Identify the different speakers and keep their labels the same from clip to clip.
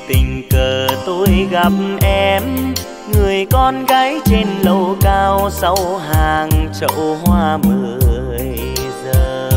Speaker 1: tình cờ tôi gặp em, người con gái trên lầu cao sau hàng chậu hoa 10 giờ.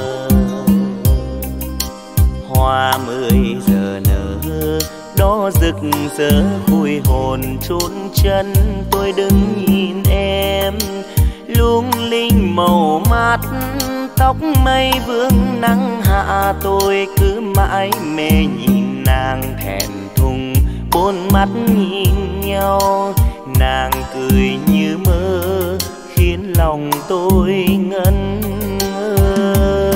Speaker 1: Hoa 10 giờ nở đó rực rỡ vui hồn chốn chân, tôi đứng nhìn em lung linh màu mắt, tóc mây vương nắng hạ, tôi cứ mãi mê nhìn nàng thẹn thùng bốn mắt nhìn nhau. Nàng cười như mơ khiến lòng tôi ngẩn ngơ.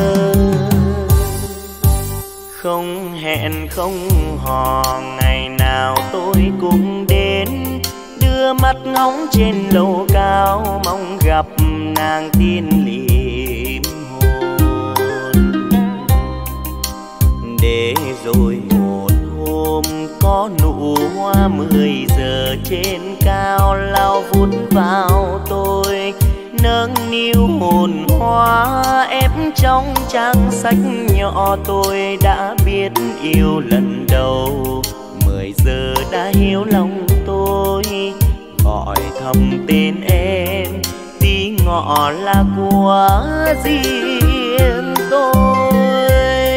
Speaker 1: Không hẹn không hò ngày nào tôi cũng đến, đưa mắt ngóng trên lầu cao mong gặp nàng tin liệm hồn. Để rồi một hôm có nụ hoa 10 giờ trên cao lao vút vào tôi, nâng niu hồn hoa ép trong trang sách nhỏ. Tôi đã biết yêu lần đầu, 10 giờ đã hiểu lòng tôi, gọi thầm tên em tí ngọ là của riêng tôi.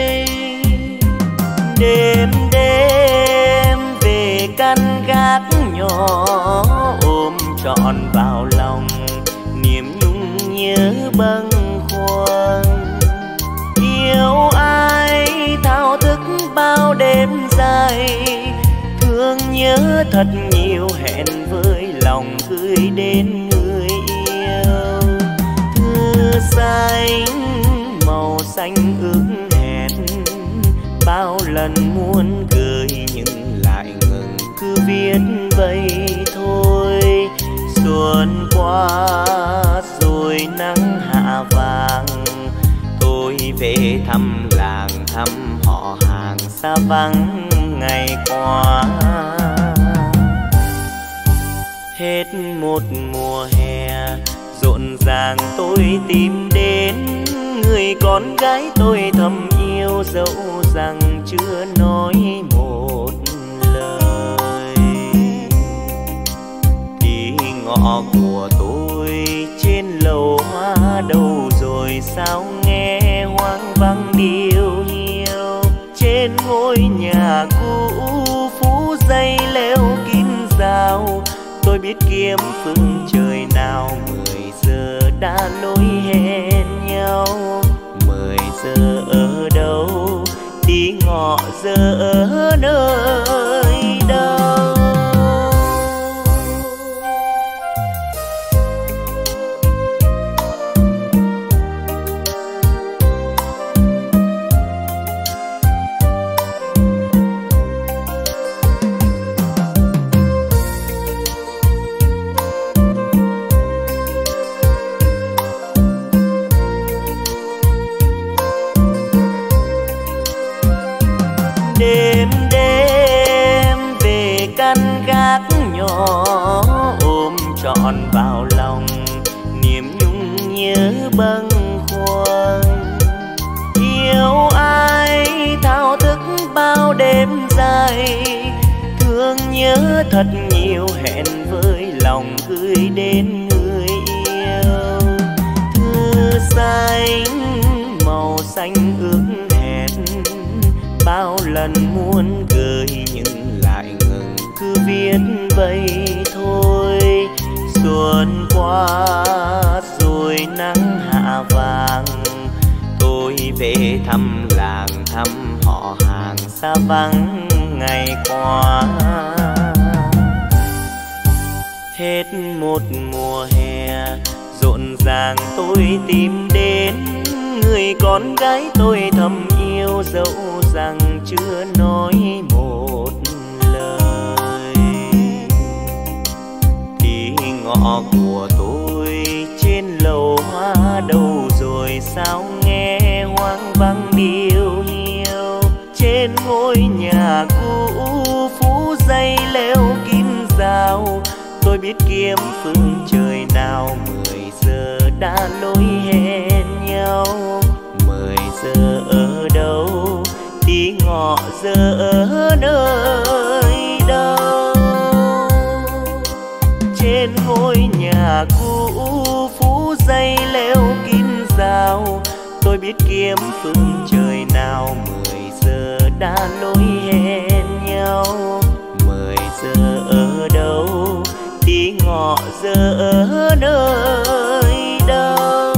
Speaker 1: Đêm đêm về căn gác nhỏ ôm trọn vào lòng niềm nhung nhớ bâng khuâng. Yêu ai thao thức bao đêm dài, thương nhớ thật nhiều hẹn với lòng gửi đến người yêu. Thư xanh màu xanh ước hẹn, bao lần muốn gửi nhưng lại ngừng cứ viết vậy thôi. Xuân qua rồi nắng hạ vàng, tôi về thăm làng thăm họ hàng xa vắng ngày qua. Hết một mùa hè rộn ràng tôi tìm đến, người con gái tôi thầm yêu dẫu rằng chưa nói một lời. Thì ngọ của tôi trên lầu hoa đâu rồi sao nghe hoang vắng điều hiu. Trên ngôi nhà cũ phủ dây leo kín rào, tôi biết kiếm phương trời nào 10 giờ đã lối hẹn nhau. 10 giờ ở đâu, tí ngọ giờ ở nơi đâu. Đêm đêm về căn gác nhỏ ôm trọn vào lòng niềm nhung nhớ bâng khuâng. Yêu ai thao thức bao đêm dài, thương nhớ thật nhiều hẹn với lòng gửi đến người yêu. Thư xanh màu xanh ước hẹn, bao lần muốn gửi nhưng lại ngừng cứ viết vậy thôi. Xuân qua rồi nắng hạ vàng, tôi về thăm làng thăm họ hàng xa vắng ngày qua. Hết một mùa hè rộn ràng tôi tìm đến, người con gái tôi thầm yêu dẫu rằng chưa nói một lời. Thì ngọ của tôi trên lầu hoa đâu rồi sao nghe hoang vắng điều hiu. Trên ngôi nhà cũ phủ dây leo kín rào, tôi biết kiếm phương trời nào 10 giờ đã lối hẹn nhau. 10 giờ ở đâu, tí ngọ giờ ở nơi biết kiếm phương trời nào, 10 giờ đã lối hẹn nhau. 10 giờ ở đâu, tí ngọ giờ ở nơi đâu.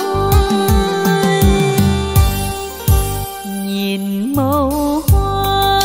Speaker 2: Nhìn màu hoa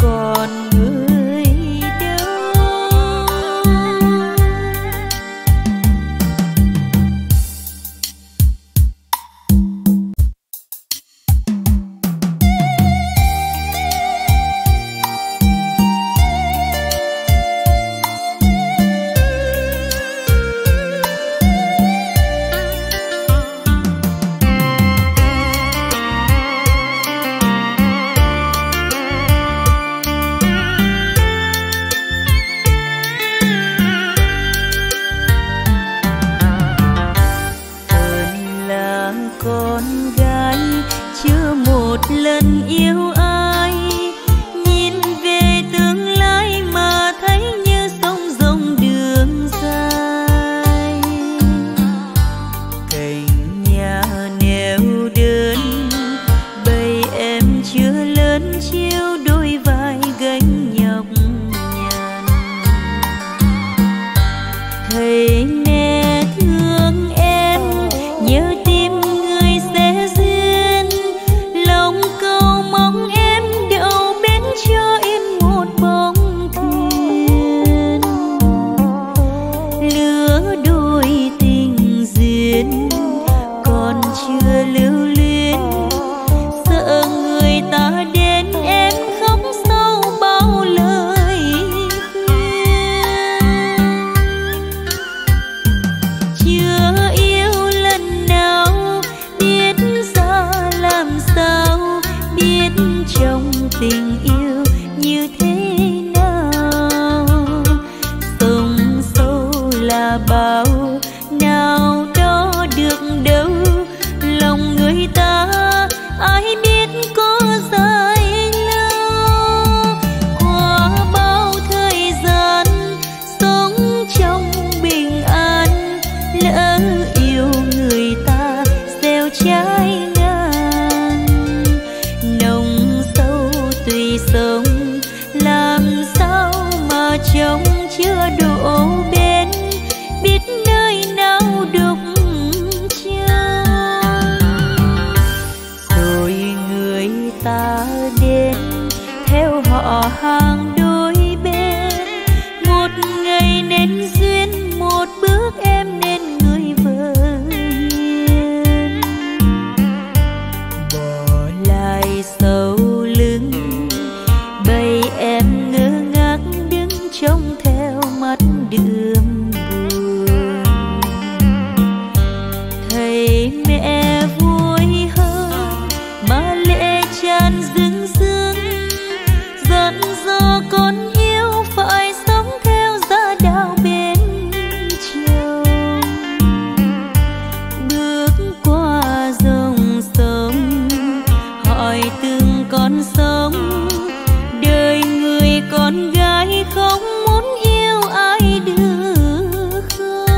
Speaker 2: còn người đâu. Con gái chưa một lần yêu ai, nhìn về tương lai mà thấy như sông rộng đường dài. Cạnh nhà neo đơn, bầy em chưa lớn chiêu đôi vai gánh nhọc nhằn. Thầy mẹ thương em nhớ tim sẽ duyên, lòng cầu mong em đậu bên cho yên một bóng thuyền. Lứa đôi tình duyên còn chưa lưu luyến, sợ người ta đến em khóc sau bao lời khuyên. Chưa yêu lần nào biết ra làm sao, biết trong tình yêu như thế nào. Sông sâu là bao nào đó được đâu, lòng người ta ai biết có dài lâu. Qua bao thời gian sống trong bình an, lỡ yêu người ta gieo trái ngang. Nồng sâu tùy sông, làm sao mà trông chưa đổ bên, biết nơi nào đục chân. Rồi người ta đến theo họ hàng đôi bên, một ngày nên duyên, một bước em nên người vợ hiền. Bỏ lại sau lưng bầy em ngơ ngác đứng trông theo mắt đượm buồn. Thầy mẹ vui hơn mà lệ tràn rưng rưng, dặn dò con yêu phải sống theo gia đạo bên chồng. Bước qua dòng sông hỏi từng con sông, đời người con gái không muốn yêu ai được không.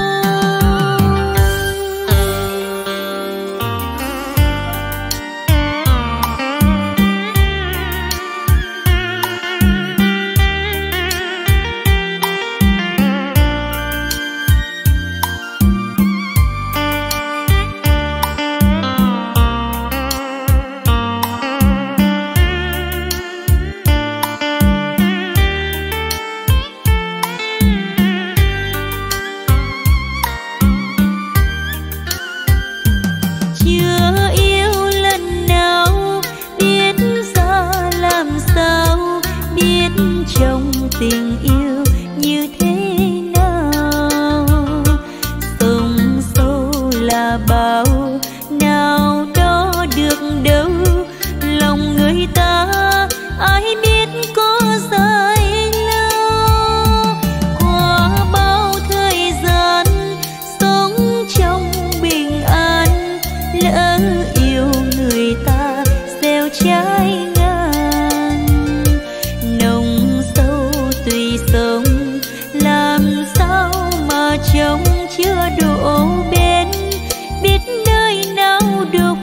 Speaker 2: Chưa yêu lần nào biết ra làm sao, biết trong tình yêu như thế nào. Sông sâu là bao nào đó được đâu, lòng người ta ai biết có dài lâu. Qua bao thời gian sống trong bình an, lỡ yêu người ta gieo trái ngang. Nồng sâu tùy sông, làm sao mà trông chưa đổ bên, biết nơi nào đục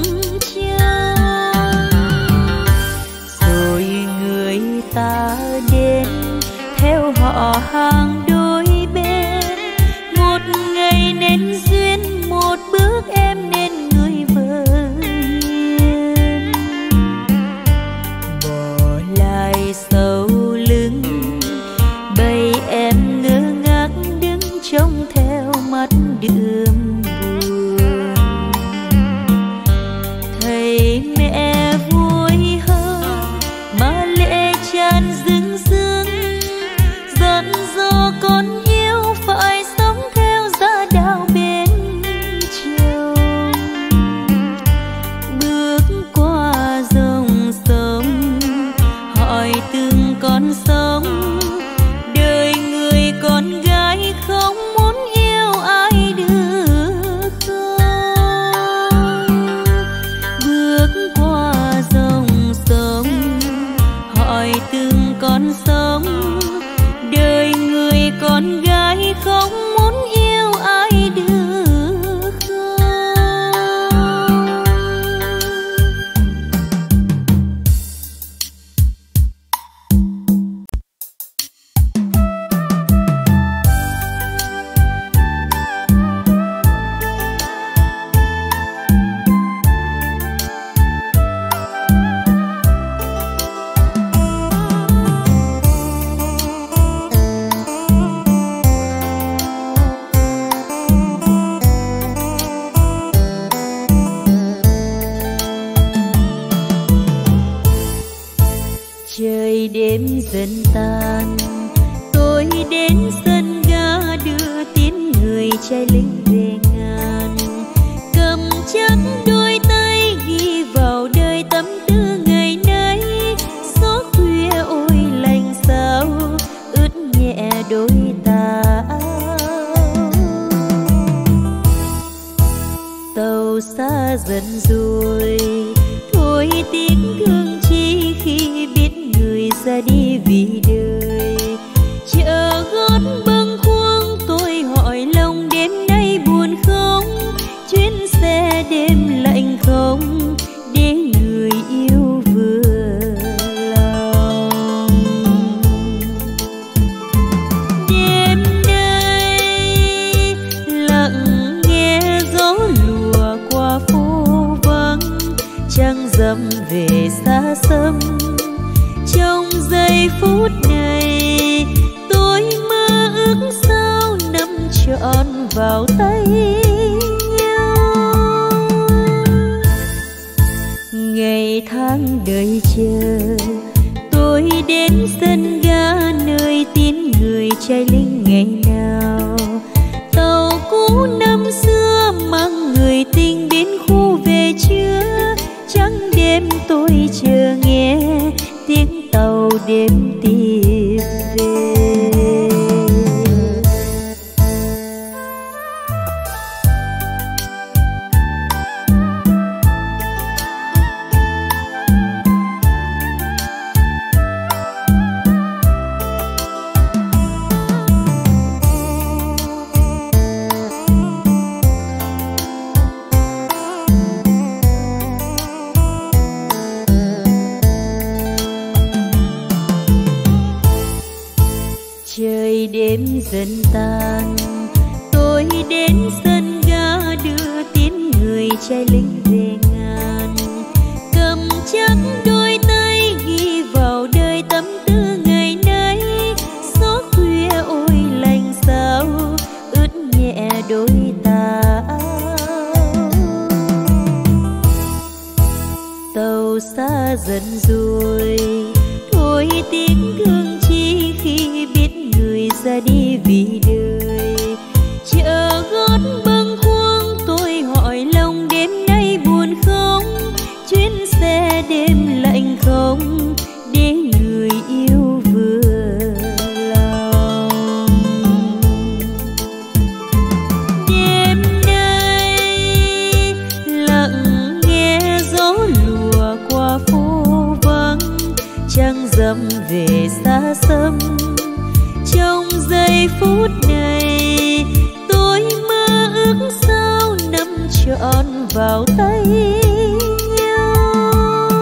Speaker 2: chân. Rồi người ta đến theo họ hàng đôi bên, một ngày nên duyên, một bước em nên người vợ hiền. Bỏ lại từng còn sống. Đời người con gái không muốn yêu ai được không. Trời đêm dần tan, tôi đến sân ga đưa tín người trai lính về ngàn. Cầm chắc đôi tay ghi vào đời tâm tư ngày nay. Gió khuya ôi lạnh sao ướt nhẹ đôi tà áo. Tàu xa dần rồi, thôi tiếng thương chi khi biết người ra đi vì đời. Chợ gót bâng khuâng tôi hỏi lòng đêm nay buồn không. Chuyến xe đêm lạnh không để người yêu vừa lòng. Đêm nay lặng nghe gió lùa qua phố vắng. Trăng rằm về xa xăm. Trong giây phút này tôi mơ ước sao nắm trọn vào tay nhau. Ngày tháng đợi chờ tôi đến sân ga nơi tín người trai lính ngày nào. Tàu cũ năm xưa mang người tình đến khu về chưa. Trắng đêm tôi chờ nghe tiếng tàu đêm tìm về. Trời đêm dần tan, tôi đến sân ga đưa tín người trai lính về ngàn. Cầm chắc đôi tay ghi vào đời tâm tư ngày nay. Gió khuya ôi lạnh sao ướt nhẹ đôi tà áo. Tàu xa dần rồi, thôi tiếng thương chi khi biết người ra đi vì đời. Chợ gót bâng khuâng tôi hỏi lòng đêm nay buồn không. Chuyến xe đêm lạnh không để người yêu vừa lòng. Đêm nay lặng nghe gió lùa qua phố vắng. Trăng rằm về xa xăm. Trong giây phút này tôi mơ ước sao nắm trọn vào tay nhau.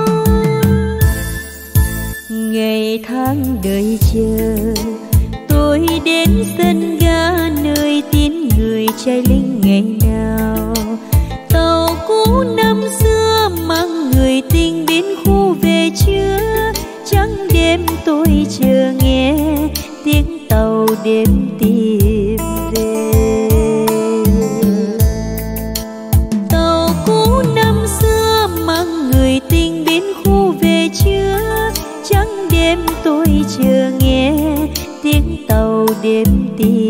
Speaker 2: Ngày tháng đợi chờ tôi đến sân ga nơi tín người trai lính ngày nào. Tàu cũ năm xưa mang người tình đến khu về chưa. Trắng đêm tôi chờ nghe tiếng tàu đêm tìm về. Tàu cũ năm xưa mang người tình đến khu về chưa. Trắng đêm tôi chờ nghe tiếng tàu đêm tìm